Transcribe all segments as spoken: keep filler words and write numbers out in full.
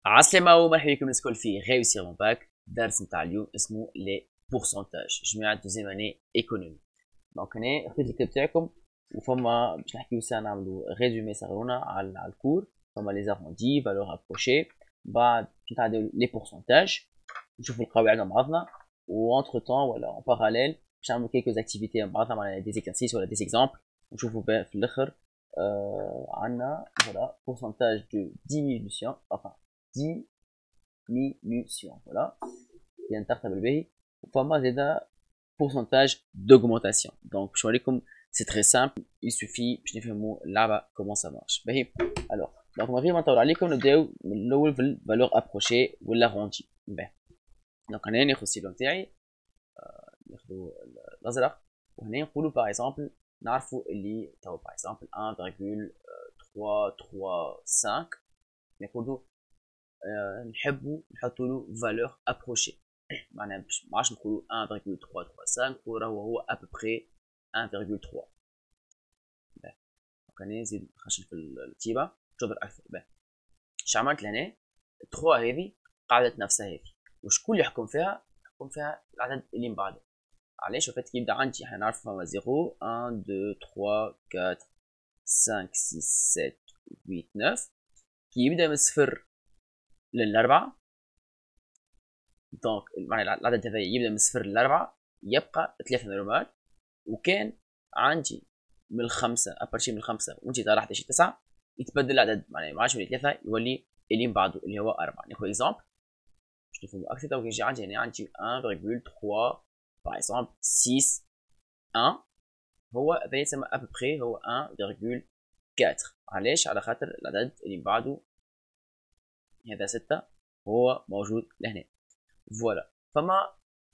عسلامة ومرحبا بكم الكل في غيوسير مون باك. الدرس نتاع اليوم اسمه لي بورسونتاج جماعة دوزيام اني ايكونومي. دونك انا خديت الكتاب تاعكم وفما باش نحكيو ساعة نعملو ريزومي صغرونا على على الكور. فما لي زاروندي فالور ابروشي، بعد نتعداو لي بورسونتاج نشوفو القواعد مع بعضنا، و انتر طون ولا اون باراليل باش نعملو كيلكو اكتيفيتي مع بعضنا، معناها دي زيكزارسيس ولا دي زيكزامبل، ونشوفو في الاخر آه عندنا فوالا بورسونتاج دو ديمينيسيون enfin diminution, voilà, bien ترتب به. وفما زادا pourcentage d'augmentation. Donc je vais comme c'est très simple, il suffit باش نفهموا اللعبه comment ça marche. باهي alors donc ما غير ما نطول عليكم نبداو من الاول في الفالور ابروشي ولا روندي. باهي دونك انا ناخذ السيلو نتاعي، ناخذ الازرق، وهنا نقولوا باغ اكزومبل نعرفوا اللي تو باغ اكزومبل واحد فاصلة ثلاثة ثلاثة خمسة، نقولوا نحبوا نحطوا له فالور ابروشي، معناها باش ما عادش نقولوا واحد فاصلة ثلاثة ثلاثة خمسة، نقولوا راهو هو ابري واحد فاصلة ثلاثة. باهي دونك انا نزيد نخشن في الكتيبه تظهر اكثر. باهي اش عملت لهنا؟ ثلاثة هذه قاعدة نفسها هذه، وشكون اللي يحكم فيها؟ يحكم فيها العدد اللي من بعده. علاش؟ وفات كي يبدا عندي احنا نعرف فما صفر واحد اثنين ثلاثة أربعة خمسة ستة سبعة ثمانية تسعة، كي يبدا من صفر للأربعة، دونك معناها العدد هذا يبدا من صفر للأربعة يبقى ثلاثة نورمال، وكان عندي من الخمسة أبارتي من الخمسة وانتي طلعت شي تسعة يتبدل العدد، معناها ما عادش يولي ثلاثة يولي اللي من بعده اللي هو أربعة. ناخذ اكزومبل باش نفهمو أكثر. دونك يجي عندي هنا عندي واحد فاصلة ثلاثة باغ اكزومبل ستة واحد، هو هذا يسمى أبري هو واحد فاصلة أربعة. علاش؟ على خاطر العدد اللي من بعده هذا ستة هو موجود لهنا. فوالا فما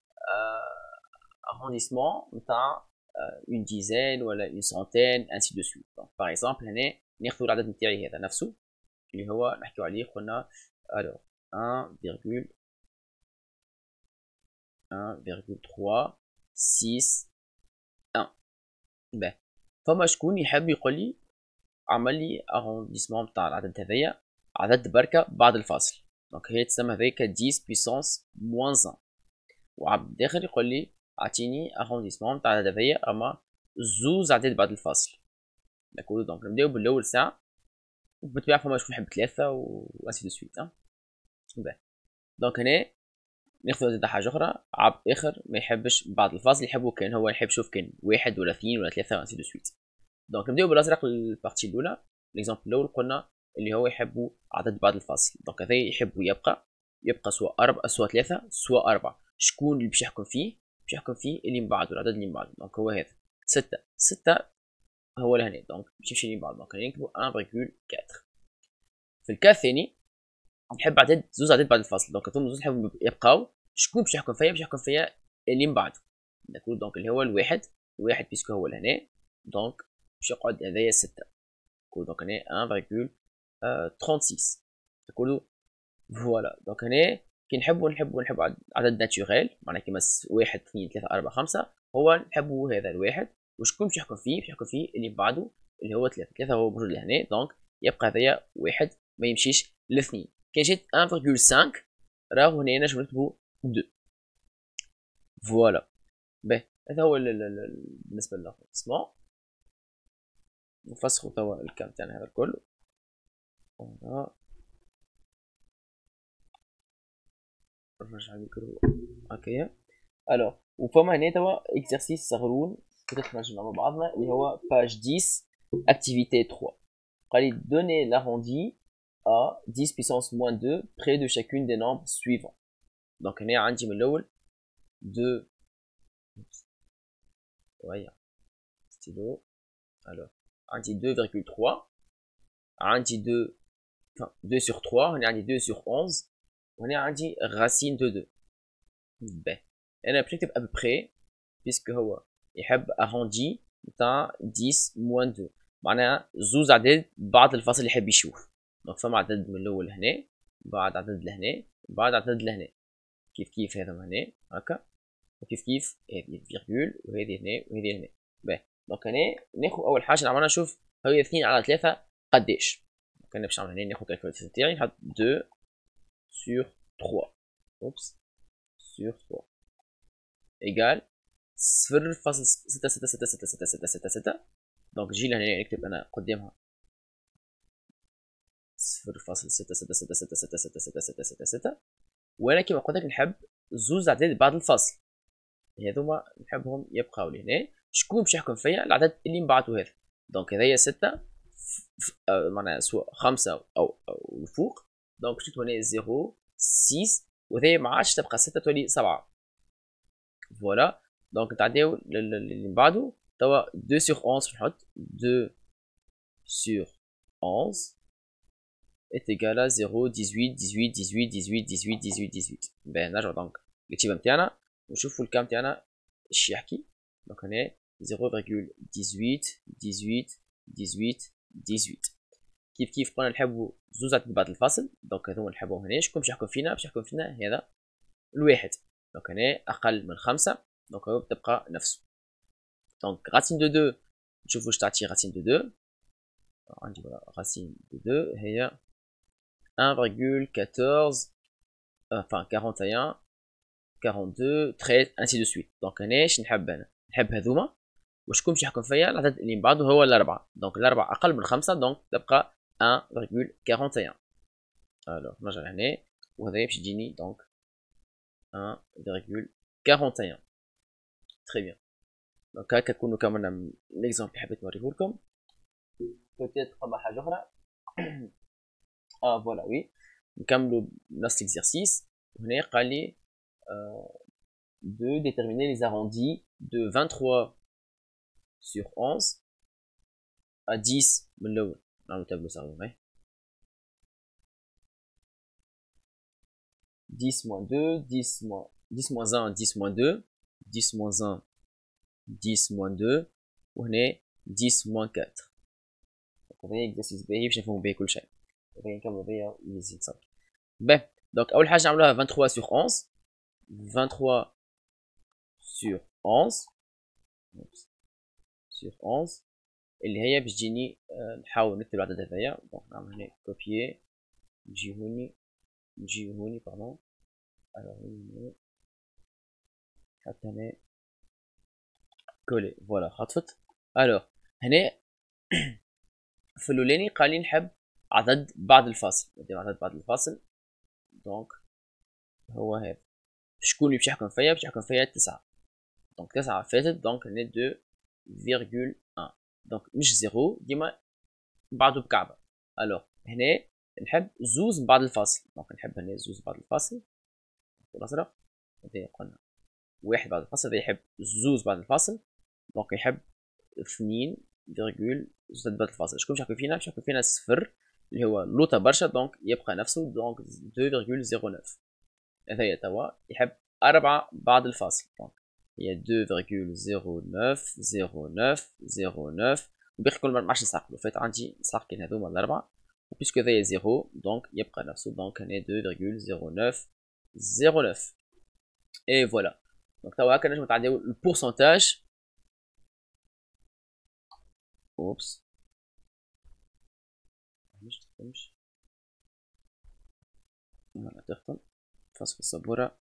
arrondissement نتاع une dizaine ولا une centaine ainsi de suite. donc par exemple هنا ناخذ العدد نتاعي هذا نفسه اللي هو نحكيو عليه، قلنا alors واحد فاصلة واحد فاصلة ثلاثة ستة واحد. باهي فما شكون يحب يقول لي عمل لي arrondissement نتاع العدد هذايا عدد بركه بعد الفاصل، دونك هي تسمى هذيك عشرة بيسونس موان واحد. وعبد اخر يقول لي اعطيني arrondissement نتاع العدد هذايا اما زوز عدد بعد الفاصل. داكور دونك نبداو بالاول ساعه، وبالطبيعه فما شكون يحب ثلاثه واسي دو سويت. ها باهي دونك هنا ناخذ زاد حاجه اخرى، عبد اخر ما يحبش بعد الفاصل، يحبو كان هو يحب يشوف كان واحد ولا اثنين ولا ثلاثه واسي دو سويت. دونك نبداو بالازرق البارتي الاولى. ليكزامبل الاول قلنا اللي هو يحبوا عدد بعد الفاصل، دونك هذا يحبوا يبقى يبقى سواء أربعة سواء ثلاثة سواء أربعة. شكون اللي باش يحكم فيه؟ باش يحكم فيه اللي من بعده، العدد اللي من بعده، دونك هو هذا ستة ستة هو لهنا، دونك باش يمشي اللي من بعده، دونك نكتبوا واحد فاصلة أربعة. في الكاس الثاني نحب عدد زوز عدد بعد الفاصل، دونك ثم زوز يحبوا يبقاو، شكون باش يحكم فيا؟ باش يحكم فيا اللي من بعده، داكور دونك اللي هو الواحد الواحد بيسكو هو لهنا، دونك باش يقعد هذايا ستة، دونك هنا واحد فاصلة ستة وثلاثين. تقولوا فوالا دونك هنا كي نحبوا نحبوا نحبوا عدد ناتوريل، معناها كيما واحد اثنين ثلاثة أربعة خمسة، هو نحبوا هذا الواحد، وشكون باش يحكم فيه؟ باش يحكم فيه اللي بعده اللي هو ثلاثة ثلاثة هو موجود لهنا، دونك يبقى هذايا واحد ما يمشيش لاثنين. كي جيت واحد فاصلة خمسة راهو هنا نجم نكتبوا اثنين. فوالا باهي هذا هو بالنسبه للارونسمون. نفسخوا توا الكام تاعنا هذا الكل. فوالا نرجع الميكرو هكايا. الوغ وفما هنا توا اكزرسيس صغرون peut-être نرجعو مع بعضنا اللي هو باج عشرة activité ثلاثة. قال لي donner l'arrondi à dix puissance moins deux près de chacune des nombres suivants. donc هنا عندي من الاول deux voyez stylo. alors عندي deux virgule trois، عندي deux enfin deux sur trois، هنا عندي deux sur onze، وهنا عندي racine de deux. باهي انا باش نكتب ابري بيسك هو يحب arrondi نتاع عشرة موان اثنين، معناها زوز عدد بعد الفاصل اللي يحب يشوف. دونك فما عدد من الاول هنا، بعد عدد لهنا، بعد عدد لهنا، كيف كيف هذا هنا هكا، وكيف كيف هذه فيرغول وهذه هنا وهذه هنا. باهي دونك هنا ناخذ اول حاجه نعملها نشوف هي اثنين على ثلاثة قداش. دونك انا باش نعمل هنا ناخذ الكالكولاتور تاعي نحط اثنين sur trois. Oups. sur trois. égal صفر فاصل ستة ستة ستة ستة ستة ستة ستة ستة. دونك نجي لهنا نكتب انا قدامها صفر فاصل ستة ستة ستة ستة ستة ستة ستة ستة ستة ستة. وانا كيما قلت لك نحب زوز اعداد بعد الفصل، هذوما نحبهم يبقاو لهنا. شكون باش يحكم فيا؟ العدد اللي من بعده هذا. دونك هذايا ستة معناها سواء خمسة او او الفوق. دونك باش نكتب هنا زيرو ستة وهذايا ما عادش تبقى ستة تولي سبعة. فوالا. دونك نتعداو اللي من بعده توا deux sur onze باش نحط deux sur onze est égal à zéro dix-huit dix-huit dix-huit dix-huit dix-huit dix-huit dix-huit. باه نرجعو دونك الكتيبة نتاعنا ونشوفو الكام نتاعنا اش يحكي. دونك هنا zéro virgule dix-huit dix-huit dix-huit dix-huit. كيف كيف قلنا نحبو زوز عدد بعد الفاصل. دونك هذوما نحبوهم هنا. شكون باش يحكم فينا؟ باش يحكم فينا هذا الواحد. دونك هنا أقل من خمسة. دونك هو تبقى نفسه. دونك racine de deux نشوفو واش تعطي racine de deux. عندي racine de deux هي un virgule quatorze enfin quarante et un quarante-deux treize ainsi de suite. دونك هنا اش نحب انا؟ نحب هذوما. وشكون باش يحكم فيا؟ العدد اللي من بعده هو الأربعة. دونك الأربعة أقل من خمسة دونك تبقى un virgule quarante et un. الوغ نرجع لهنا وهذايا باش تجيني دونك un virgule quarante et un. تري بيان. دونك هكا نكونو كملنا ليكزومبل اللي حبيت نوريهولكم. بوتيت قبل حاجة أخرى. اه فوالا وي نكملو نفس ليكزارسيس. وهنا قال لي de déterminer les arrondis de vingt-trois sur onze à dix من الأول. نعملو تابلو صغير. dix moins deux dix moins dix moins un dix moins deux dix moins un dix moins deux وهنا dix moins quatre. هذا اكزرسيس باهي باش نفهمو بيه كل شيء. باغي نكملو بيه يزيد صافي. باه دونك أول حاجة نعملوها vingt-trois sur onze vingt-trois sur onze sur onze اللي هي باش تجيني نحاول نكتب العدد هذايا. دونك نعمل هنا كوبيي نجي هوني نجي هوني باردون الوغ حتى هنا كولي فوالا خطفت. الوغ هنا في الاولاني قال لي نحب عدد بعد الفاصل. ندير عدد بعد الفاصل. دونك هو هذا. شكون اللي باش يحكم فيا؟ باش يحكم فيا تسعة. دونك تسعة فاتت. دونك هنا deux virgule un. دونك مش زيرو ديما بعده بكعبة. الوغ هنا نحب زوز بعد الفاصل. دونك نحب هنا زوز بعد الفاصل الأزرق. هذا قلنا واحد بعد الفاصل. هذا يحب زوز بعد الفاصل. دونك يحب اثنين فيرجول زوز بعد الفاصل. شكون باش يحكم فينا؟ باش يحكم فينا الصفر اللي هو لوطا برشا. دونك يبقى نفسه. دونك deux virgule zéro neuf. هذايا توا يحب أربعة بعد الفاصل. دونك هي deux virgule zéro neuf zéro neuf zéro neuf. وباقي كل ما عادش نسحقلو. فات عندي نسحقين هذوما الأربعة وبيسكو هذايا زيرو دونك يبقى نفسه. دونك هنا deux virgule zéro neuf zéro neuf. اي فوالا. دونك توا هكا نجمو نتعداو البورسونتاج. اوبس مش تخدمش. فوالا تخدم. فاصل السبورة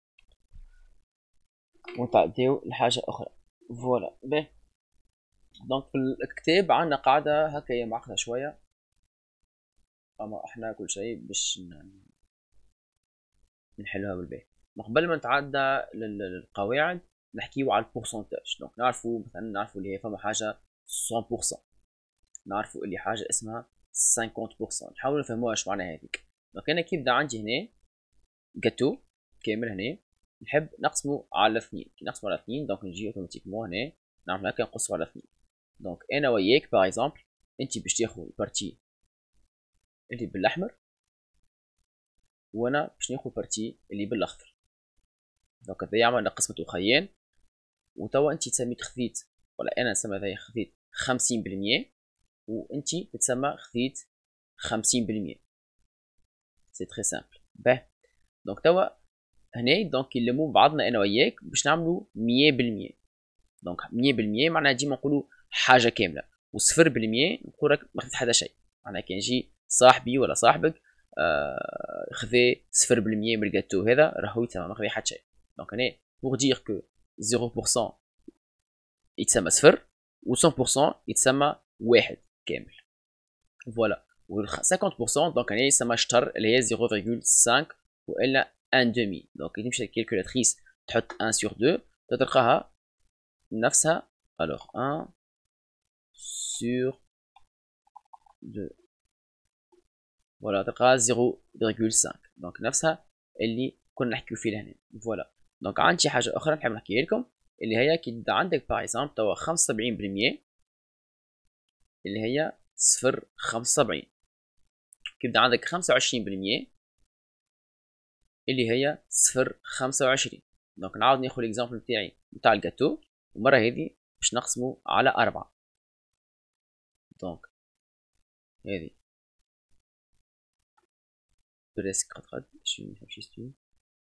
ونتعداو لحاجة أخرى. فوالا باهي. دونك في الكتاب عندنا قاعدة هكايا معقدة شوية. اما احنا كل شيء باش نحلوها بالباهي. قبل ما نتعدى للقواعد نحكيو على البورسنتاج. دونك نعرفو مثلا نعرفو اللي هي فما حاجة مية بالمية. نعرفو اللي حاجة اسمها خمسين بالمية. نحاول نفهموها اش معناها هذيك. دونك انا كيف دا عندي هنا جاتو كامل هنا نحب نقسمو على اثنين. كي نقسمو على اثنين دونك نجي اوتوماتيكمون هنا نعمل هكا نقسمو على اثنين. دونك انا وياك باغ اكزومبل انت باش تاخذ البارتي اللي بالاحمر وانا باش ناخذ بارتي اللي بالاخضر. دونك هذا عملنا قسمة اخرين. وتوا انت تسمي خذيت ولا انا نسمى هذايا خذيت خمسين بالمية وانت تتسمى خذيت خمسين بالمية. سي تري سامبل. باه دونك توا هنا دونك نلمو بعضنا انا وياك باش نعملو مية بالمية. دونك مية بالمية معناها ديما نقولو حاجة كاملة. وصفر بالمية نقول لك ما خذيت حتى شيء. معناها كي نجي صاحبي ولا صاحبك خذا صفر بالمية من الجاتو هذا راهو يتسمى ما خذا حتى شيء. دونك هنا بوغ دير كو زيرو بورسون يتسمى صفر و مية بالمية يتسمى واحد كامل. فوالا و خمسين بالمية دونك هنا يسمى شطر اللي هي صفر فاصلة خمسة والا واحد دمي. دونك كي تمشي للكالكولاتريس تحط واحد sur deux تلقاها نفسها. الوغ واحد sur deux فوالا تلقاها صفر فاصلة خمسة دونك نفسها اللي كنا نحكيو فيه لهنا. فوالا دونك عندي حاجه اخرى نحب نحكيها لكم اللي هي كي تبدا عندك باغ اكزومبل توا خمسة وسبعين بالمية اللي هي صفر خمسة وسبعين. كي يبدا عندك خمسة وعشرين بالمية اللي هي صفر خمسة وعشرين. دونك نعاود ناخذ الاكزامبل نتاعي نتاع الجاتو المره هذه باش نقسمو على أربعة. دونك هذه بريسك قد قد شنو نمشي ستون.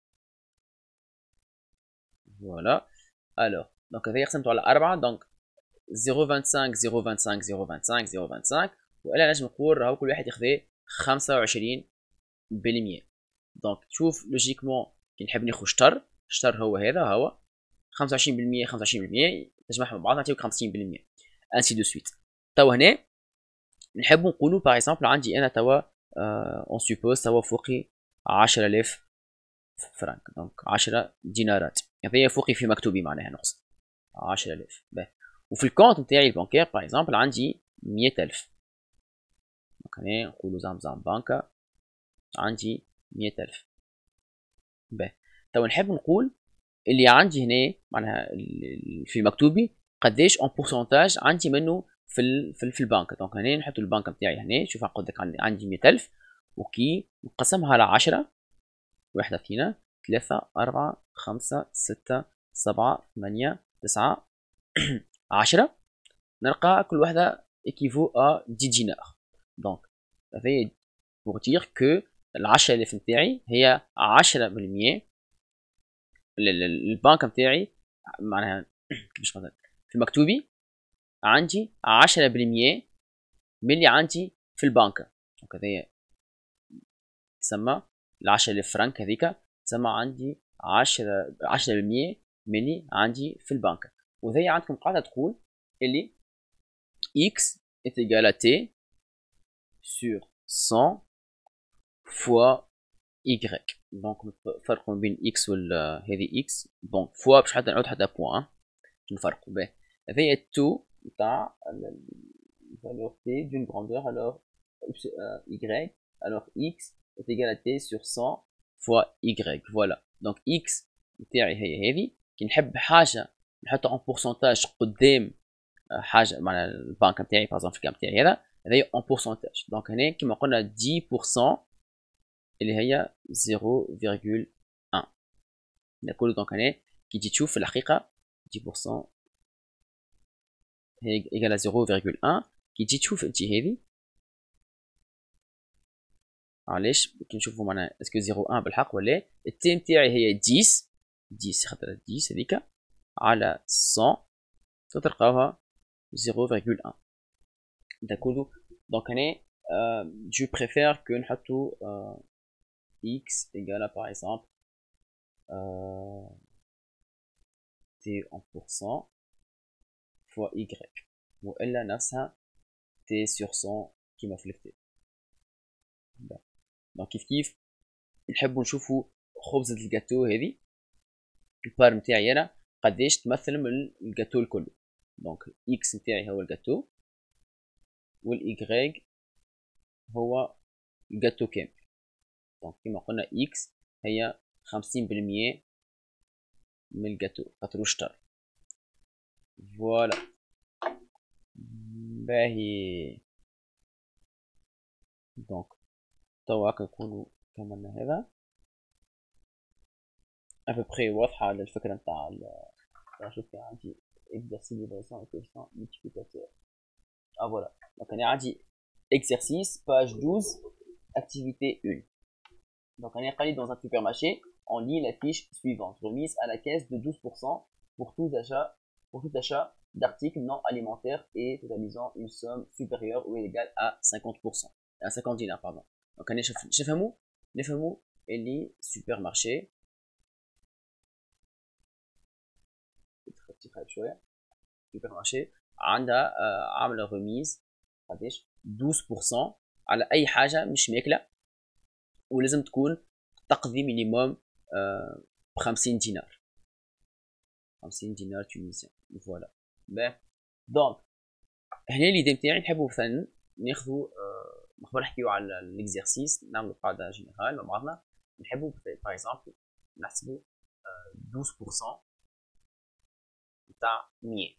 فوالا الوغ دونك هذه قسمتو على أربعة دونك صفر خمسة وعشرين صفر خمسة وعشرين صفر خمسة صفر خمسة والا نجم نقول راهو كل واحد ياخذ خمسة وعشرين بالمية. دونك تشوف لوجيكمون كي نحب ناخذ شطر شطر هو هذا هو خمسة وعشرين بالمية خمسة وعشرين بالمية تجمعهم مع بعض نعطيوك خمسين بالمية انسي دو سويت. توا هنا نحب نقولوا باغ اكزومبل عندي انا توا اون سوبوز توا فوقي عشرة آلاف فرانك دونك عشرة دينارات هذه فوقي في مكتوبي معناها نقصد عشرة آلاف. وفي الكونت نتاعي البنكير باغ اكزومبل عندي مية ألف. دونك هنا نقولوا زعما بنكه عندي مية ألف. باهي توا نحب نقول اللي عندي هنا معناها في مكتوبي قداش اون بورسونتاج عندي منه في ال في, في البنك. دونك هنا نحط البنك نتاعي هنا شوف نقول لك عندي مية ألف وكي نقسمها على عشرة واحد اثنين ثلاثة أربعة خمسة ستة سبعة ثمانية تسعة عشرة نلقى كل واحدة ايكيفو ا عشرة دينار. دونك هذا بوغ دير كو العشرة آلاف نتاعي هي عشرة بالمية البنك نتاعي معناها كيفاش نقول في مكتوبي عندي عشرة بالمية ملي عندي في البنك. دونك هذايا تسمى العشرة آلاف فرنك هذيك تسمى عندي عشرة عشرة بالمية ملي عندي في البنك. وهي عندكم قاعدة تقول اللي x est égal à t sur cent fois y. دونك الفرق بين x وال هذه x دونك فوا باش حتى نعود حتى بوان نفرقوا به. هذه تو تاع valeur t d'une grandeur alors y alors x est égal à t sur cent fois y. voilà donc x نتاعي هي هذه كي نحب حاجه نحطها en pourcentage قدام حاجه مع البنك نتاعي باغ في الكام نتاعي هذا هذه en pourcentage. دونك هنا كيما قلنا عشرة بالمية اللي هي صفر فاصلة واحد نقول. دونك هنا كي تجي تشوف في الحقيقه عشرة بالمية هي ايجال صفر فاصلة واحد. كي تجي تشوف انت هذه علاش كي نشوفوا معناها اسكو صفر واحد بالحق ولا التي نتاعي هي عشرة عشرة خاطر عشرة هذيك على مية تلقاوها صفر فاصلة واحد داكولو. دونك هنا جو بريفير كو نحطو x égale par exemple euh, t en pourcent fois y والا نفسها t sur cent كيما في الكتاب. دونك كيف كيف نحبوا نشوفوا خبزة الجاتو هذه البار نتاعي انا قداش تمثل من الجاتو الكل. دونك x نتاعي هو الجاتو والاي هو الجاتو كامل. دونك كيما قلنا x هي خمسين بالمية من الجاتو خاطر شطر. فوالا باهي دونك توا هكا نكونو كملنا هذا ابوبخي واضحة الفكرة نتاع شوف عندي exercice d'évaluation et coefficient multiplicateur. Ah voilà donc on a عندي exercice page douze activité un. Donc on est allé dans un supermarché, on lit la fiche suivante remise à la caisse de douze pour cent pour tous achats pour tout achat d'articles non alimentaires et totalisant une somme supérieure ou égale à cinquante pour cent à cinquante dinars pardon. دونك هنا شوف نفهموا نفهموا اللي سوبر مارشي خايف شويه. سوبر مارشي عندها آه عامله ريميز قداش اثناشر بالمية على اي حاجه مش ماكله، ولازم تكون تقضي مينيموم آه ب خمسين دينار خمسين دينار تونسيان. فوالا باهي. دونك هنا ليدي نتاعي نحبوا مثلا ناخذوا آه قبل نحكيو على الاكزرسيس نعملوا قاعده جينيرال مع بعضنا. نحبوا باغ اكزومبل نحسبوا آه اثناشر بالمية تاع مية.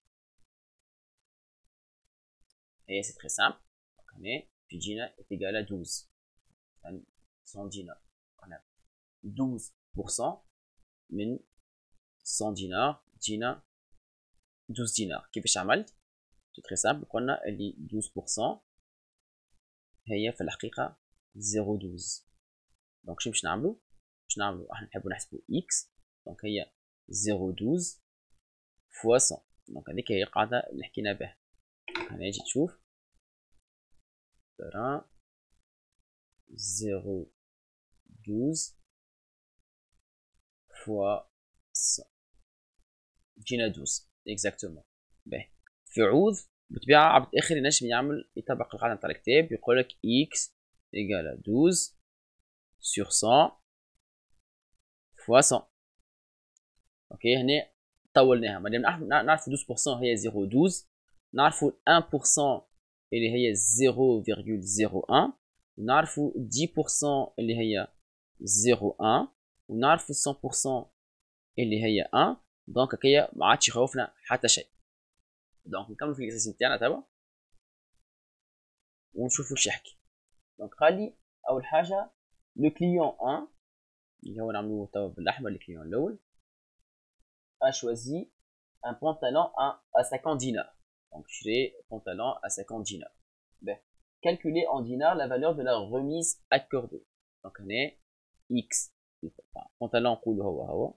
هي سي تري سامبل. دونك هنا تجينا ايكال اثناشر يعني مية دينار. هنا اثناشر بالمية من مية دينار تجينا اثناشر دينار. كيفاش عملت؟ سي تري سامبل. قلنا اللي اثناشر بالمية هي في الحقيقة صفر فاصلة اثناشر. دونك شنو باش نعملو؟ باش نعملو احنا نحبو نحسبو اكس. دونك هي صفر فاصلة اثناشر فوا مية. دونك هذيك هي القاعدة اللي حكينا بها. دونك هنا تجي تشوف ترى صفر فاصلة اثناشر فوا مية تجينا اثناشر اكزاكتومون. باهي. في عوض بالطبيعة عبد الآخر ينجم يعمل يطبق القاعدة نتاع الكتاب يقولك اكس إيكال اثناشر سور مية فوا مية. اوكي هنا طولناها مادام نعرفوا اثناشر بالمية هي صفر فاصلة اثناشر، نعرفوا واحد بالمية اللي هي صفر فاصلة صفر واحد، ونعرفوا عشرة بالمية اللي هي صفر فاصلة واحد، ونعرفوا مية بالمية اللي هي واحد. دونك هكايا ما عادش يخوفنا حتى شيء. دونك نكملوا في الاكسرسيس نتاعنا توا ونشوفوا واش يحكي. دونك قال لي اول حاجه لو كليون واحد اللي هو نعملوه توا بالاحمر. الكليون الاول a choisi un pantalon à, à cinquante dinars. Donc, je fais pantalon à cinquante dinars. Ben, calculer en dinars la valeur de la remise accordée. Donc, on est X. Enfin, pantalon cool, hawa hawa.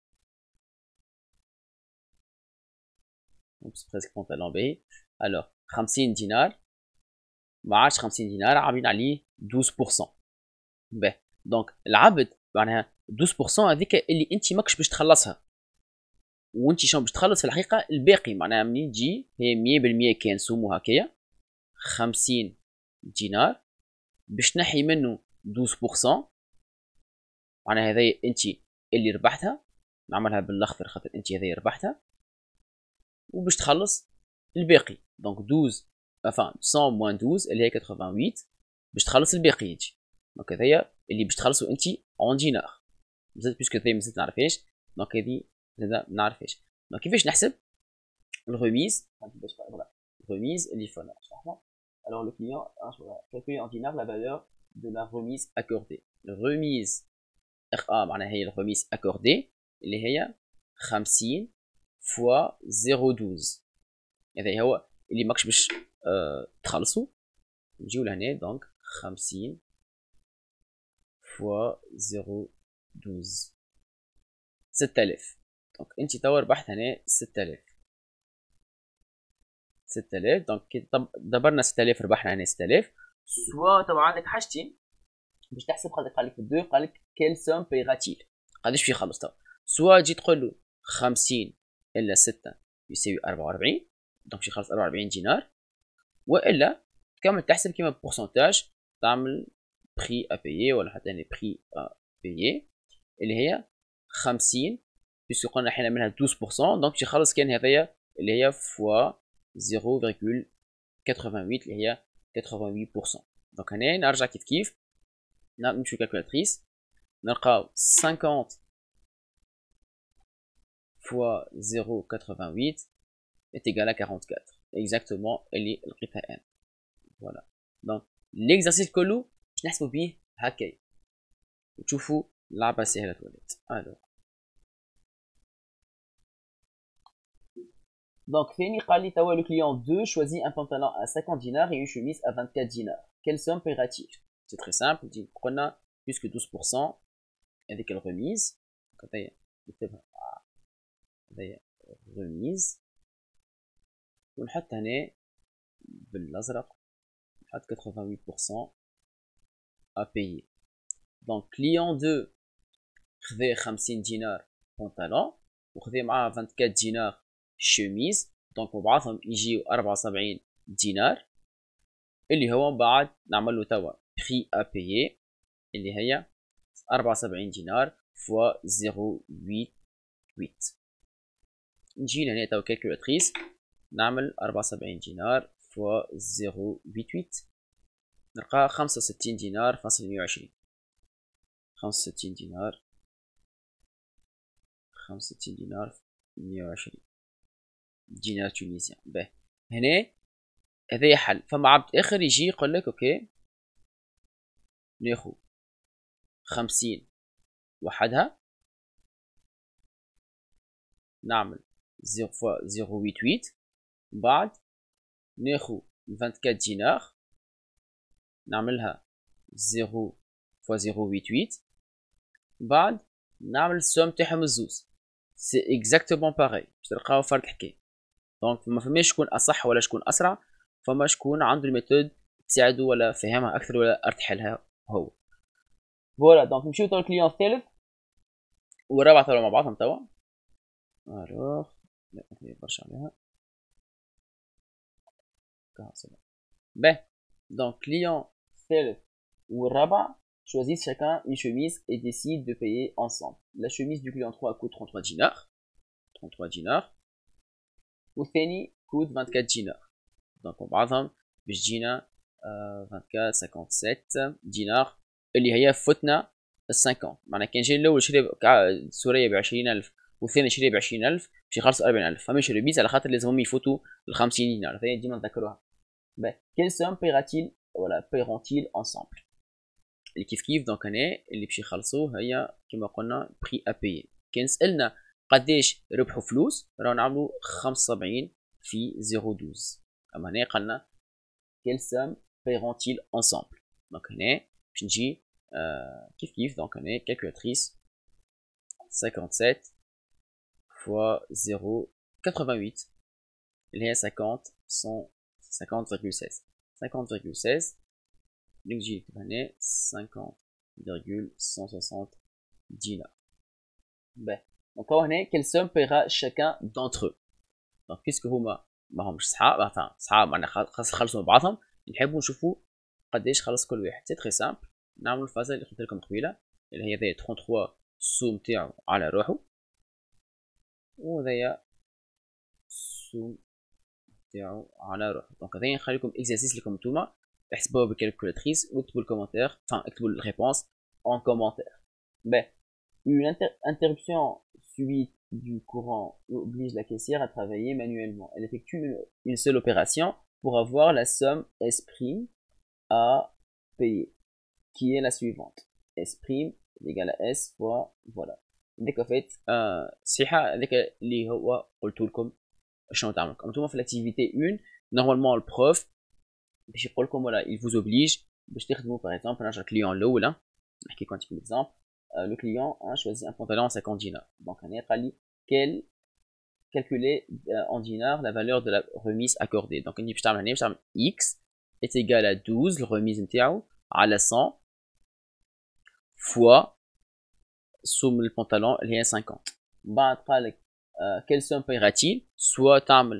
C'est presque pantalon B. Alors, خمسين dinars. ما عادش خمسين دينار عاملين عليه اثناشر بالمية. ben, donc العبد معناها اثناشر بالمية هذيك اللي انت ماكش باش تخلصها، وانت شلون باش تخلص في الحقيقه الباقي. معناها منين تجي هي مية بالمية كان سومو هكايا خمسين دينار باش تنحي منه اثناشر بالمية. معناها هذه انت اللي ربحتها، نعملها بالاخضر خاطر انت هذه ربحتها، وباش تخلص الباقي. دونك اثناشر enfin مية موان اثناشر اللي هي ثمانية وثمانين باش تخلص الباقي يجي. دونك هذايا اللي باش تخلصو انت اون دينار. مازالت بيسكو هذه مازلت نعرفهاش. دونك هذه زادا منعرفهاش. دونك كيفاش نحسب الريميز؟ remise اللي فانا شرحنا. Alors le client a calculé en dinars la valeur de la remise accordée. remise R A معناها هي الريميز accordée اللي هي خمسين فوا صفر فاصلة اثناشر. هذا هو اللي ماكش باش أه تخلصوا. نجيو لهنا دونك خمسين فوا صفر فاصلة اثناشر ستة آلاف. دونك انت توا ربحت هنا ستة آلاف. ستة آلاف. دونك كي دبرنا ستة آلاف ربحنا هنا ستة آلاف. سوا توا عندك حاجتين باش تحسب. قال لك قال لك في الدو قال لك كيل سوم بيغاتيل قداش باش يخلص توا. سوا تجي تقول له خمسين الا ستة يساوي أربعة وأربعين. دونك باش يخلص أربعة وأربعين دينار. والا تكمل تحسب كيما بورسونتاج تعمل بري ا بيي ولا حتى يعني بري ا بيي اللي هي خمسين بيسكو قلنا حنا منها اثناشر بالمية. دونك باش يخلص كان هذايا اللي هي فوا صفر فاصلة ثمانية وثمانين اللي هي ثمانية وثمانين بالمية. دونك هنا نرجع كيف كيف نمشي كالكولاتريس نلقاو خمسين فوا صفر فاصلة ثمانية وثمانين est égal à quarante-quatre. Exactement اللي لقيتها ان. فوالا. دونك ليكزارسيس كله باش نحسبوا بيه هكايا وتشوفوا لعبه سهله تولد. الو Donc, Fémi Khali Tawa, le client deux, choisit un pantalon à cinquante dinars et une chemise à vingt-quatre dinars. Quelle somme paiera-t-il? C'est très simple. On dit qu'on a plus que douze pour cent avec quelle remise. remise. ونحط هنا بالازرق نحط ثمانية وثمانين بالمية à payer. Donc client deux خذا خمسين دينار بنطلون وخذا معاه vingt quatre دينار شميز، دونك وبعضهم يجيو أربعة وسبعين دينار اللي هو بعد نعمل له توا بري ا بايي اللي هي أربعة وسبعين دينار فوا زيرو ثمانية ثمانية. نجي لهنا توا كالكولاتريس نعمل أربعة وسبعين دينار فوا زيرو ثمانية ثمانية نلقى خمسة وستين دينار فاصل مية وعشرين. خمسة وستين دينار خمسة وستين دينار مية وعشرين دينار تونسيان. باهي هنا هذا حل. فما عبد اخر يجي يقول لك اوكي ناخذ خمسين وحدها نعمل زيرو فوا زيرو ثمانية ثمانية بعد ناخذ أربعة وعشرين دينار نعملها زيرو فوا زيرو ثمانية ثمانية بعد نعمل السوم تاعهم الزوز. سي اكزاكتومون باغي باش تلقاو فرق الحكايه. دونك ما فماش شكون اصح ولا شكون اسرع، فما شكون عنده الميثود تساعدو ولا فهمها اكثر ولا ارتاح لها هو. فوالا دونك نمشيو تو الكليون الثالث والرابع توا مع بعضهم توا. الوغ لا برشا عليها باهي. دونك كليون الثالث والرابع choisissent chacun une chemise et décident de payer ensemble. La chemise du client trois coûte trente-trois dinars. trente-trois dinars. والثاني coûte vingt quatre dinars. Donc وبعضهم باش تجينا vingt quatre cinquante sept دينار اللي هي فتنا ال خمسين. معناها كان جاي الاول شري سوريا ب عشرين ألف والثاني شري ب عشرين ألف باش يخلصوا أربعين ألف. فماش ريبيز على خاطر لازمهم يفوتوا ال خمسين دينار. هذه ديما نذكروها. Quelle somme paiera-t-il voilà paieront-ils ensemble. اللي كيف كيف دونك هنا اللي باش يخلصوه هي كما قلنا بري ا بايي. كان سالنا قداش ربحوا فلوس راهو نعملوا خمسة وسبعين في زيرو اثنا عشر. اما هنا قالنا quelle somme paieront-ils ensemble. دونك هنا باش نجي آه كيف كيف دونك هنا كالكولاتريس cinquante sept fois زيرو ثمانية وثمانين اللي هي خمسين cinquante virgule seize cinquante virgule seize نجي هنا cinquante virgule cent soixante dinars. باهي دونك هو هنا quelle somme paiera chacun d'entre eux. دونك بيسكو هما ماهمش صحاب enfin صحاب معناها خاص يخلصوا بعضهم نحبوا نشوفوا قداش خلص كل واحد. سي تري سامبل. نعملوا الفازه اللي قلت لكم قبيله اللي هي ذا ثلاثة وثلاثين السوم تاعو على روحه وذايا السوم تاعو على روحه. دونك هذايا نخليكم اكزرسيس لكم نتوما تحسبوها بالكالكولاتريس واكتبوا الكومنتير enfin اكتبوا الريبونس en commentaire. باهي une inter interruption subite du courant oblige la caissière à travailler manuellement. Elle effectue une, une seule opération pour avoir la somme S prime à payer qui est la suivante. S prime égale à S fois voilà. ديك فايت صحيحه هذاك اللي هو قلت لكم شنو تعملوا انتم في لاكتيفيتي واحد. نورمالمون البروف باش يقول لكم ولا il vous oblige باش تخدموا باغ اكزومبل نرجع الكليون الاولى نحكي لكم انتم اكزومبل. لو كليون a choisi un pantalon à cinquante dinars. Donc هنا قال لي quel calculer en dinars la valeur de la remise accordée. Donc اني باش تعمل هنا باش تعمل x est égal à douze الرميز نتاعو على cent fois سوم البنطلون اللي هي cinquante. بعد قال لك quelle somme paiera-t-il. soit تعمل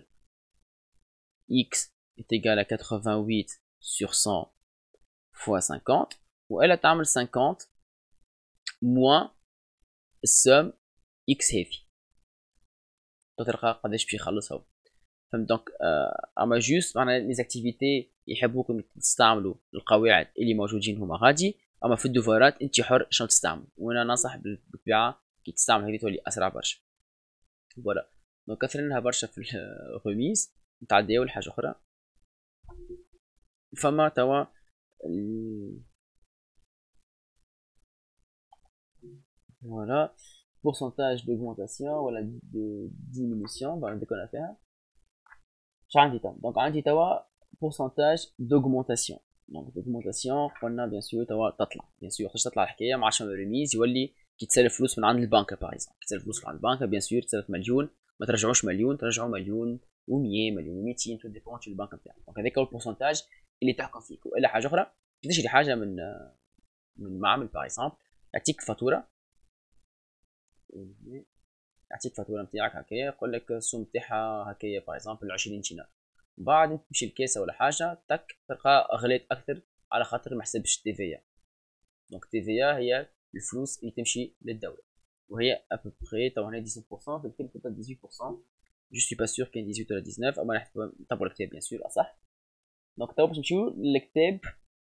x est égal à quatre-vingt-huit sur cent fois cinquante ou elle تعمل cinquante moins somme x هذي تلقى قداش باش يخلصها. فهمت. دونك اما جوست معناها لي زاكتيفيتي يحبوكم تستعملوا القواعد اللي موجودين هما غادي. اما في الدوفارات انت حر شنو تستعمل وانا ننصح بالطبيعه كي تستعمل هذه تولي اسرع برشا. فوالا دونك كثرناها برشا في الرميز نتعداو لحاجه اخرى. فما توا فوالا pourcentage d'augmentation ولا de diminution بعد كنا فيها. اش عندي توا دونك عندي توا pourcentage d'augmentation. دونك d'augmentation قلنا بيان سور توا تطلع بيان سور خاطر تطلع الحكايه مع شنو ريميز يولي كي تسلف فلوس من عند البنكه باغ اكزومبل. كي تسلف فلوس من عند البنكه بيان سور تسلف مليون ما ترجعوش مليون ترجعوا مليون و100 مليون ومئتين تو ديبون في البنكه نتاعك. دونك هذاك هو البورسنتاج اللي تحكم فيك. والا حاجه اخرى كي تشري حاجه من من المعمل باغ اكزومبل، يعطيك فاتوره، يعطيك فاتوره نتاعك هكايا، يقول لك السوم تاعها هكايا باغ اكزومبل عشرين دينار. بعد تمشي الكاسه ولا حاجه تك تلقى غليت اكثر على خاطر ما حسبش تي في. دونك تي في هي الفلوس اللي تمشي للدوله، وهي ابوبخي تو هنا تسعة عشر بالضبط، في الكلمه تبدا ثمانية عشر. جو سوي با سور كاين ثمانية عشر ولا تسعة عشر، اما نحب نتبعوا الكتاب بيان سور اصح. دونك تو باش نمشيو للكتاب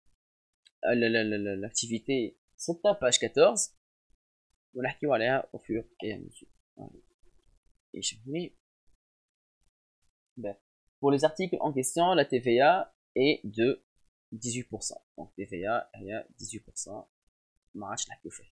الاكتيفيتي ستة باج أربعطاش ونحكيو عليها او فور اي مسور. يشوفوني pour les articles en question la T V A est de dix-huit pour cent. donc T V A هي dix-huit pour cent ما عادش نحكيو فيه.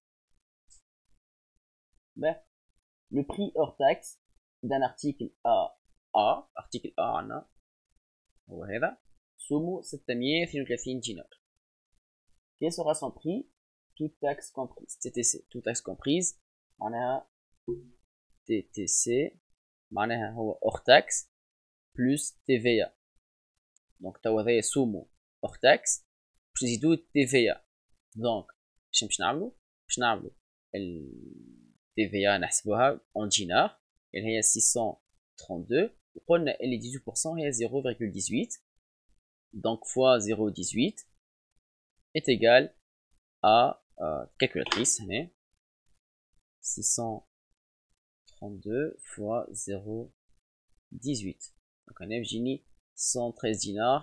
le prix hors taxe d'un article A A article A عنا هو هذا سمو ستمية واثنين وثلاثين دينار. quel sera son prix toute taxe comprise T T C toute taxe comprise معناها T T C معناها هو hors taxe plus T V A. donc توا هذايا سمو hors taxe باش نزيدو T V A. donc باش باش نعملو باش نعملو ال T V A نحسبوها en دينار اللي هي six cent trente-deux وقلنا اللي dix-huit pour cent هي zéro virgule dix-huit. donc fois zéro virgule dix-huit est égal à euh, calculatrice هنا six cent trente-deux fois zéro virgule dix-huit. donc on a بيجيني cent treize dinars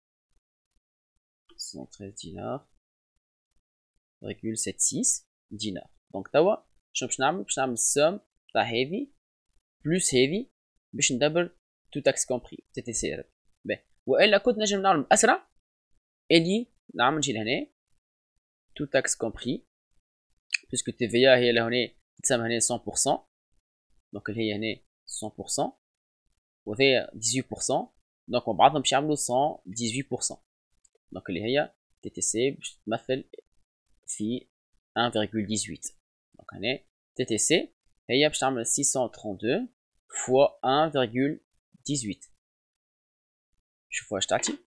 cent treize dinars virgule soixante-six dinars. donc توا شنو باش نعمل باش نعمل السوم تاع هذي بلس هذي باش ندبر تو تاكس كومبري تي تي سي. باهي والا كنت نجم نعمل اسرع اللي نعمل نجي لهنا تو تاكس كومبري باسكو تي في هي لهنا تسمى هنا cent pour cent. دونك اللي هي هنا cent pour cent وهي dix-huit pour cent. دونك مع بعضهم باش يعملوا cent dix-huit pour cent. دونك اللي هي تي تي سي باش تمثل في un virgule dix-huit. دونك هنا تي تي سي هي باش تعمل six cent trente-deux fois un virgule dix-huit. شوفوا واش تعطي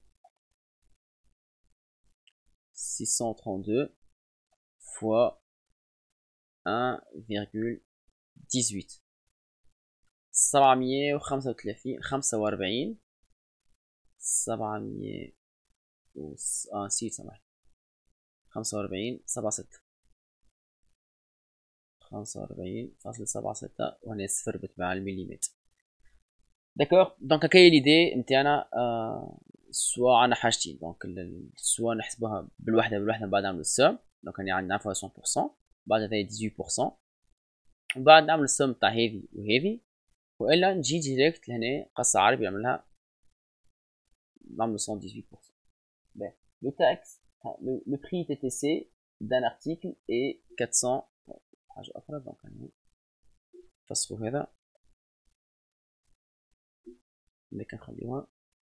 six cent trente-deux fois un virgule dix-huit سبعمية وخمسة وثلاثين خمسة وأربعين سبعمية و اه نسيت سامحني خمسة وأربعين سبعة ستة خمسة وأربعين فاصل سبعة ستة وهنا صفر بتبع المليمتر. داكوغ دونك هكايا ليدي نتاعنا آه سوا عندنا حاجتين. دونك سوا نحسبوها بالوحده بالوحده من بعد نعملو السوم. دونك هنا عندنا نعرفوها cent pour cent بعد هذايا dix-huit pour cent ومن بعد نعمل السوم تاع هذي وهذي والا نجي ديريكت لهنا قصة عربي نعملها نعملو cent dix-huit pour cent. باهي لو تاكس لو بري تي تي سي دان ارتيكل اي quatre cents حاجه اخرى. دونك هنا نفسخو هذا اللي كنخليوها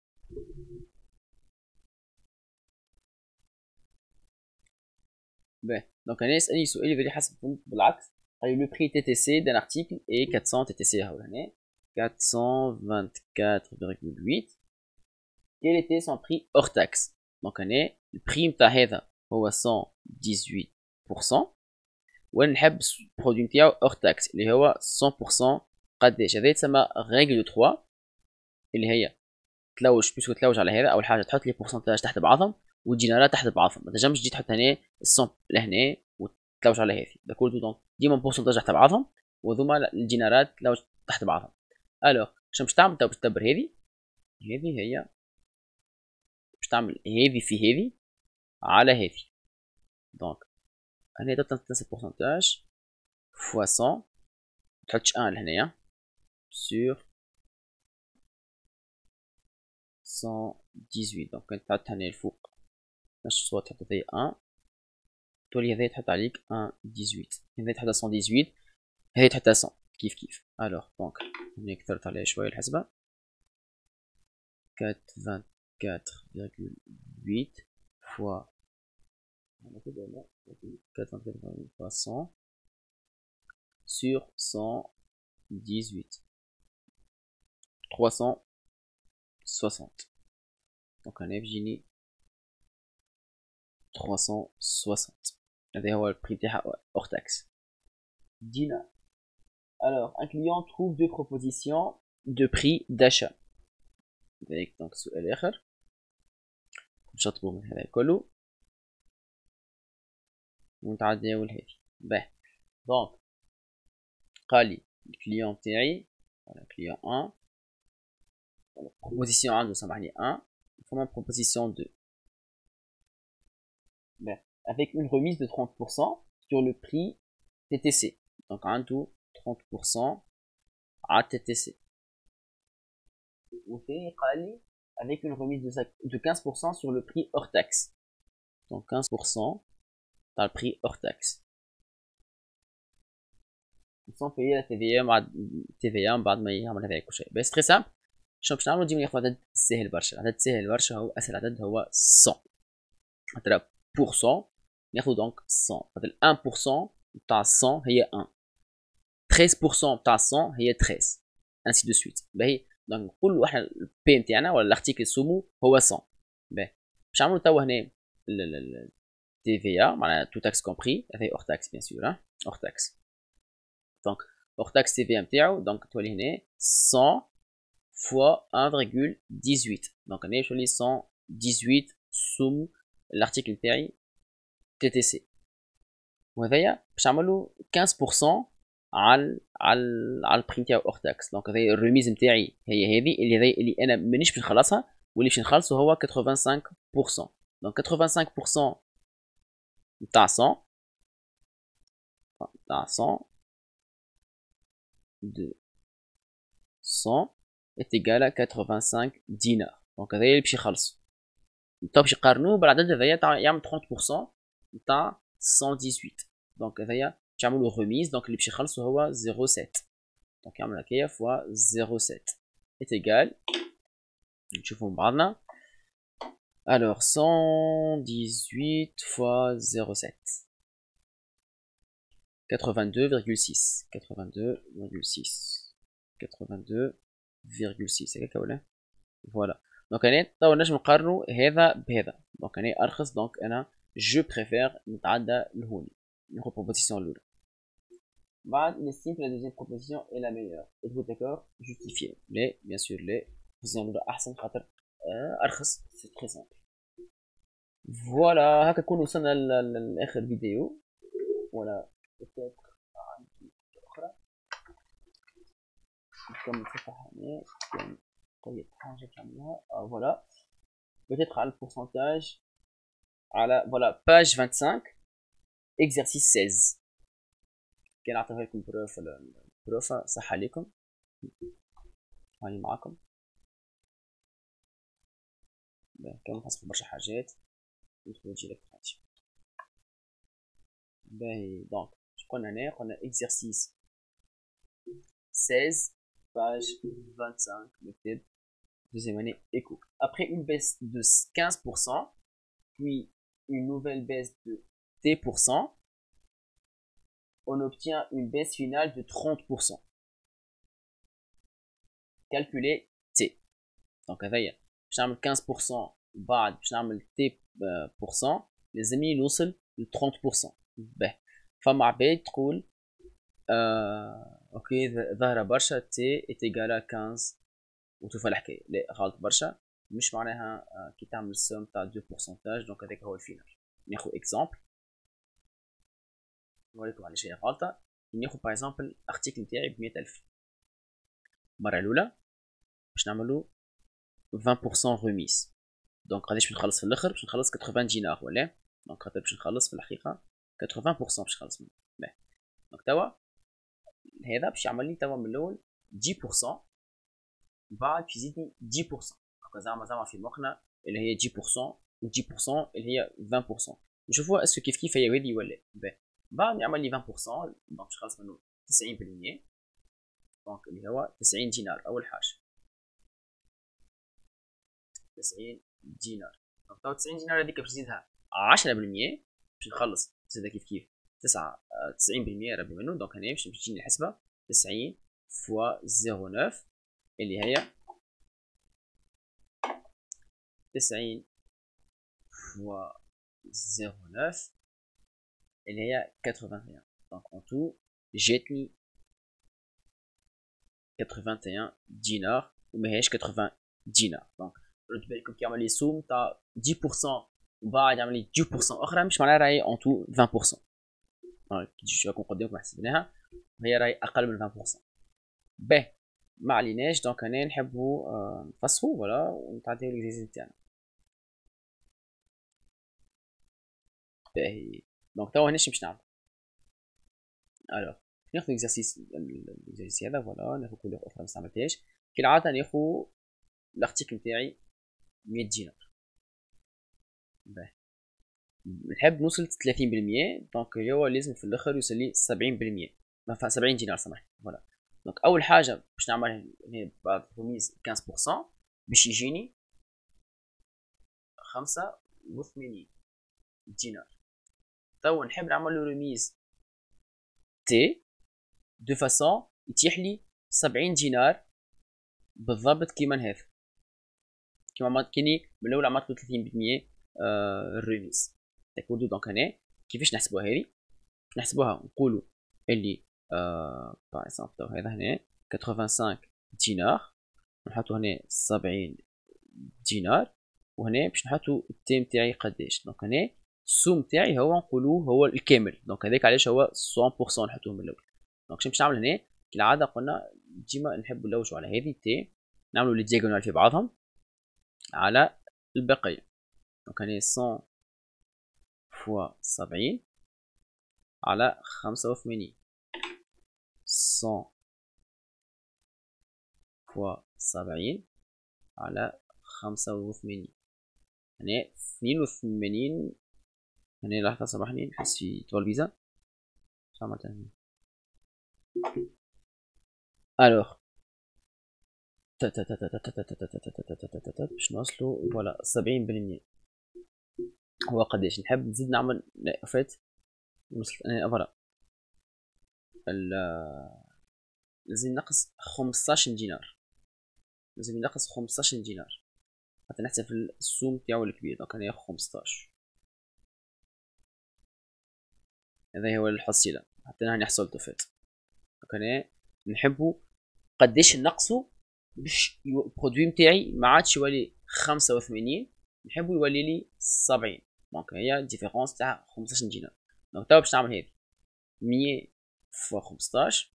باهي. دونك انا يسالني سؤال يقول لي حسب بالعكس قال لي لو بري تي تي سي دان ارتيكل اي quatre cents تي تي سي هاو هنا quatre cent vingt-quatre virgule huit. quel était son prix hors taxe. دونك هنا البري نتاع هذا هو cent dix-huit pour cent وانا نحب البرودوي نتاعو hors taxe اللي هو cent pour cent. قداش هذا يتسمى ريغل ثلاثة اللي هي تلوج بيسكو تلوج على هذا. اول حاجه تحط لي بورسنتاج تحت بعضهم والدينارات تحت بعضهم. ما تنجمش تجي تحط هنا الصم لهنا وتلوج على هذه داكور. دونك ديما بورسنتاج تحت بعضهم وذوما الدينارات تلوج تحت بعضهم. الوغ شنو باش تعمل؟ باش تدبر هذه هذه هي باش تعمل هذه في هذه على هذه. دونك هنا تنسى بورسنتاج فوا cent تحطش واحد لهنايا سور cent dix-huit. دونك كنت تحط هنا الفوق نفس الصوت تحط هذي واحد تولي هذي تحط عليك واحد dix-huit هذي تحط cent dix-huit هذي تحط cent كيف كيف. الوغ دونك هنا كثرت عليها شويه الحسبه quatre vingt-quatre virgule huit fois quatre vingt-quatre fois cent sur cent dix-huit trois cent soixante. Donc on a بيجيني trois cent soixante. هذا هو البري تاعها hors taxe. دينار. Alors, un client trouve deux propositions de prix d'achat. Donc, السؤال الآخر نشطبو من هذا كله ونتعداو لهذه. باهي. دونك قال لي الكليون تاعي voilà client un. voilà, proposition un سامحني un. Il faut ma proposition deux. Ben, avec une remise de trente pour cent sur le prix T T C. Donc un tout trente pour cent à T T C. وفي قال لي avec une remise de quinze pour cent sur le prix hors taxe. Donc quinze pour cent dans le prix hors taxe. sans payer la T V A مع T V A بعد ما يعمل هذا كل شيء. بس très simple. شنو باش نعملو؟ ديما ناخذ عدد سهل برشا. العدد سهل برشا هو اسهل عدد هو cent. اضرب pourcent ناخذ دونك cent. مثلا un pour cent تاع cent هي un. treize pour cent تاع cent هي treize. ainsi de suite. باهي دونك نقولوا احنا البي نتاعنا ولا الارتيكل سومو هو cent. باهي باش نعملو توا هنا T V A معناها tout taxe compris. هذا hors taxe bien sûr hein. hors taxe. donc hors taxe T V A نتاعو دونك تولي هنا cent fois un virgule dix-huit. donc انا باش نولي cent dix-huit سوم الارتيكل نتاعي T T C. وهذايا باش نعملو quinze pour cent على على على البري نتاعو hors taxe. دونك هذايا الريميز نتاعي هي هذه اللي هذي اللي انا مانيش باش نخلصها واللي باش نخلصو هو quatre-vingt-cinq pour cent. دونك quatre-vingt-cinq pour cent نتاع cent نتاع cent de cent est égal à quatre-vingt-cinq dinars. دونك هذايا اللي باش يخلصو. تو باش يقارنوه بالعدد هذايا تاع يعمل trente pour cent نتاع cent dix-huit. دونك هذايا باش يعملو ريميز. دونك اللي باش يخلصو هو zéro virgule sept. دونك يعمل هكايا فوا zéro virgule sept est égal. نشوفو بعضنا. alors cent dix-huit fois zéro virgule sept. quatre-vingt-deux virgule six. quatre-vingt-deux virgule six. quatre-vingt-deux virgule six. هكاك ولا؟ فوالا. دونك انا توا نجم نقارنو هذا بهذا. دونك انا ارخص. دونك انا جو بريفير نتعدى لهوني ناخد بروبوزيسيون الاولى. بعد il estime que la deuxième proposition est la meilleure. êtes-vous d'accord? justifier. لا bien sûr لا. البروبوزيسيون الاولى احسن خاطر ارخص. سي تري سامبل. فوالا هكا نكون وصلنا لاخر فيديو. ولا peut-être عندي اخرى نكمل صفحة هنا. طيب حاجة كاملة. اه فوالا peut-être على البورسنتاج على فوالا page vingt-cinq exercice seize. كان اعطيها لكم بروف البروف صح عليكم. هاني معاكم. كان نحسب برشا حاجات ندخلو نجي لك دلوقتي. باهي دونك قلنا هنا قلنا exercice seize page vingt-cinq مكتب deuxième année éco. Après une baisse de quinze pour cent puis une nouvelle baisse de T pour cent, on obtient une baisse finale de trente pour cent. Calculer T. Donc هذايا باش نعمل quinze pour cent بعد باش نعمل T pour cent لازمني نوصل ل trente pour cent. باهي فما عباد تقول آه اوكي ظاهرة برشا T est égal à quinze وتوفى الحكاية. لا غلط برشا. مش معناها آه كي تعمل السوم تاع دو بورسنتاج. دونك هذاك هو الفينال. ناخذ اكزامبل نوريكم علاش هي غلطة. ناخذ باغ اكزامبل الارتيكل نتاعي بمية ألف. المرة الأولى باش نعملو vingt pour cent remise. دونك قداش باش نخلص في الاخر؟ باش نخلص quatre-vingts دينار ولا؟ دونك خاطر باش نخلص في الحقيقة quatre-vingts pour cent باش نخلص منه. باهي دونك توا هذا باش يعمل لي توا من الاول dix pour cent بعد باش يزيدني dix pour cent. هكا زعما زعما في مخنا اللي هي dix pour cent و dix pour cent اللي هي vingt pour cent. نشوفوها اسكو كيف كيف هي هذي ولا. باهي بعد يعمل لي vingt pour cent دونك باش نخلص منه تسعين بالمية. دونك اللي هو تسعين دينار اول حاجة. تسعين دينار. دونك توا تسعين دينار هذيك باش نزيدها عشرة بالمية باش نخلص زيدا كيف كيف تسعة تسعين بالمية ربي منه. دونك هنا باش تجيني الحسبة تسعين فوا زيرو نوف اللي هي تسعين فوا زيرو نوف اللي هي ثمانية وثمانين. دونك اون تو جاتني ثمانية وثمانين دينار وماهيش ثمانين دينار. دونك رد بالكم كي يعمل لي سوم تاع عشرة بالمية ومن بعد يعمل لي عشرة بالمية اخرى، مش معناها راهي اون تو عشرين بالمية. كي تجي راكم قدامكم حسبناها هي راهي اقل من عشرين بالمية. باهي ما عليناش. دونك هنا نحبو آه نفصحو فوالا ونتعداو ليكزيرسيس تاعنا. باهي دونك توا هنا شنو باش نعمل؟ الوغ ناخذ اكزرسيس الاكزرسيس هذا فوالا، ناخذ كل اخرى ما استعملتهاش كالعاده. ناخذ الارتيكل نتاعي مية دينار. باهي نحب نوصل ثلاثين بالمية. دونك هو لازم في الاخر يوصل لي سبعين بالمية، سبعين دينار سامحني فوالا. دونك اول حاجه باش نعمل هنا بعد رميز خمسة بالمية باش يجيني خمسة وثمانين دينار. توا نحب نعمل له رميز تي دو فاسون يتيح لي سبعين دينار بالضبط كيما هذا، كيما عملت كيني من الاول عملت ثلاثين بالمية آه الرميز. تاكدوا دونك هنا كيفاش نحسبوها هذه؟ نحسبوها نقولوا اللي آه باغ اكزومبل هذا هنا خمسة وثمانين دينار، نحطو هنا سبعين دينار، وهنا باش نحطو التيم تاعي قداش. دونك هنا السوم تاعي هو نقولوه هو الكامل. دونك هذاك علاش هو مية بالمية نحطوه من الاول. دونك شنو باش نعمل هنا كالعاده قلنا ديما نحب نلوجو على هذه تي، نعملو لي دياغونال في بعضهم على البقيه. دونك هنا مية فوا سبعين على خمسة وثمانين، مية فوا سبعين على خمسة وثمانين، هنا اثنين وثمانين. هنا لحظة سامحني نحس في ترابيزة شو عملت هنا. الوغ باش نوصلو فوالا سبعين بالمية هو قداش. نحب نزيد نعمل فات وصلت انا فوالا لازم نقص خمسطاش دينار، لازم نقص خمسطاش دينار حتى نحسب السوم تاعو الكبير. دونك انا خمسطاش هذا هو الحصيلة حتى انا حصلته فات. دونك انا نحبو قداش نقصو باش البرودوي نتاعي ما عادش يولي خمسة وثمانين، نحبو يولي لي سبعين. دونك هي الديفيرونس تاع خمسطاش دينار. دونك توا باش نعمل هذي مية فوا خمسطاش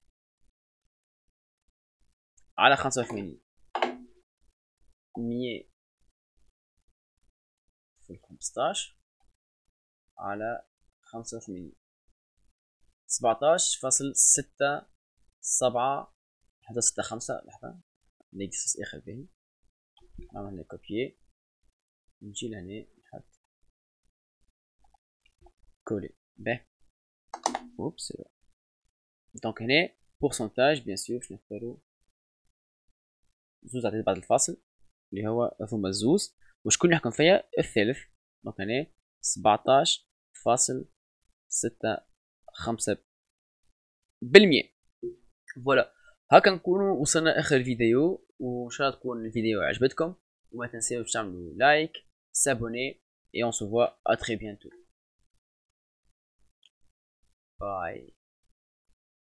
على خمسة وثمانين، مية في خمسطاش على خمسة وثمانين، سبعطاش فاصل ستة سبعة حتى ستة خمسة. لحظة نقص اخر به نعمل هنا كوبيي نجي لهنا نحط كولي به اوبس. دونك هنا بورسنتاج بيان سور باش نختارو زوز عدد بعد الفاصل اللي هو ثم الزوز، وشكون نحكم فيها الثالث. دونك هنا سبعطاش فاصل ستة خمسة بالمية. فوالا هكا نكونوا وصلنا اخر الفيديو، وان شاء الله تكون الفيديو عجبتكم، وما تنساوش تعملوا لايك s'abonner et on se voit à très bientôt. Bye.